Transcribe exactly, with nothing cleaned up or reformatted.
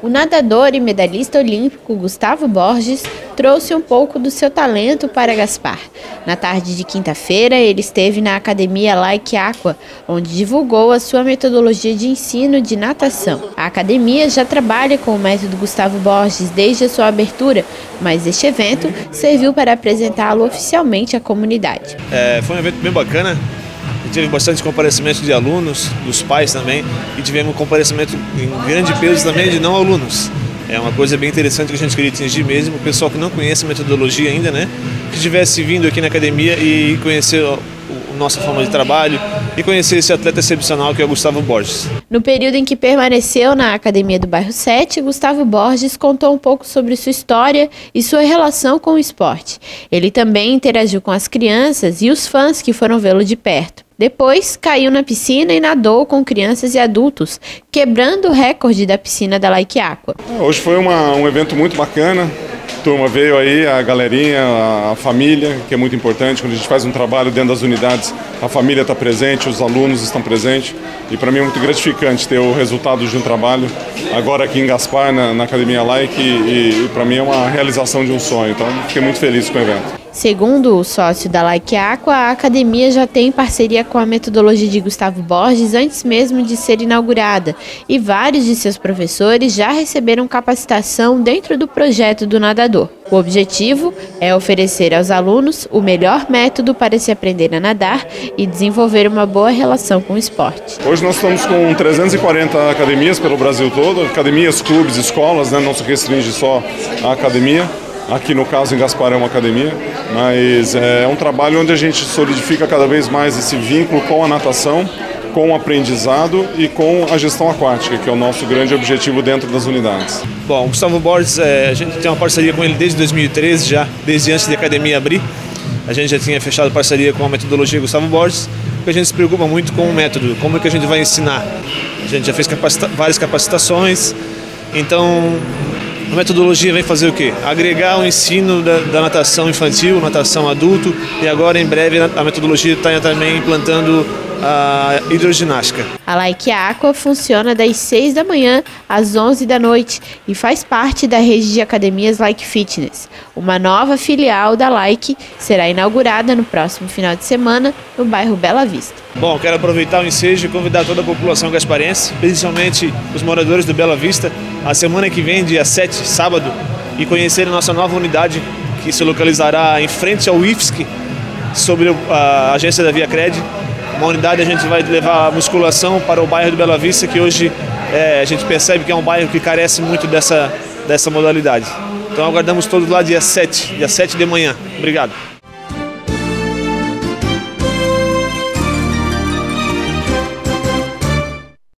O nadador e medalhista olímpico Gustavo Borges trouxe um pouco do seu talento para Gaspar. Na tarde de quinta-feira, ele esteve na Academia Like Aqua, onde divulgou a sua metodologia de ensino de natação. A academia já trabalha com o método Gustavo Borges desde a sua abertura, mas este evento serviu para apresentá-lo oficialmente à comunidade. É, foi um evento bem bacana. Tive bastante comparecimento de alunos, dos pais também, e tivemos um comparecimento em grande peso também de não alunos. É uma coisa bem interessante que a gente queria atingir mesmo, o pessoal que não conhece a metodologia ainda, né, que tivesse vindo aqui na academia e conhecer a nossa forma de trabalho e conhecer esse atleta excepcional que é o Gustavo Borges. No período em que permaneceu na Academia do Bairro sete, Gustavo Borges contou um pouco sobre sua história e sua relação com o esporte. Ele também interagiu com as crianças e os fãs que foram vê-lo de perto. Depois, caiu na piscina e nadou com crianças e adultos, quebrando o recorde da piscina da Like Aqua. Hoje foi uma, um evento muito bacana. A turma veio aí, a galerinha, a família, que é muito importante. Quando a gente faz um trabalho dentro das unidades, a família está presente, os alunos estão presentes. E para mim é muito gratificante ter o resultado de um trabalho agora aqui em Gaspar, na, na Academia Like, e, e para mim é uma realização de um sonho. Então fiquei muito feliz com o evento. Segundo o sócio da Like Aqua, a academia já tem parceria com a metodologia de Gustavo Borges antes mesmo de ser inaugurada, e vários de seus professores já receberam capacitação dentro do projeto do nadador. O objetivo é oferecer aos alunos o melhor método para se aprender a nadar e desenvolver uma boa relação com o esporte. Hoje nós estamos com trezentas e quarenta academias pelo Brasil todo, academias, clubes, escolas, né? Não se restringe só à academia. Aqui no caso em Gaspar é uma academia, mas é um trabalho onde a gente solidifica cada vez mais esse vínculo com a natação, com o aprendizado e com a gestão aquática, que é o nosso grande objetivo dentro das unidades. Bom, o Gustavo Borges, é, a gente tem uma parceria com ele desde dois mil e treze, já, desde antes da academia abrir. A gente já tinha fechado parceria com a metodologia Gustavo Borges, porque a gente se preocupa muito com o método, como é que a gente vai ensinar. A gente já fez capacita- várias capacitações, então a metodologia vem fazer o quê? Agregar o ensino da, da natação infantil, natação adulto, e agora em breve a metodologia está também implantando a hidroginástica. A Like Aqua funciona das seis da manhã às onze da noite e faz parte da rede de academias Like Fitness. Uma nova filial da Like será inaugurada no próximo final de semana no bairro Bela Vista. Bom, quero aproveitar o ensejo e convidar toda a população gasparense, principalmente os moradores do Bela Vista, a semana que vem, dia sete, sábado, e conhecer a nossa nova unidade que se localizará em frente ao I F S C, sobre a agência da Via Cred. Uma unidade a gente vai levar a musculação para o bairro do Bela Vista, que hoje é, a gente percebe que é um bairro que carece muito dessa, dessa modalidade. Então aguardamos todos lá dia sete, dia sete de manhã. Obrigado.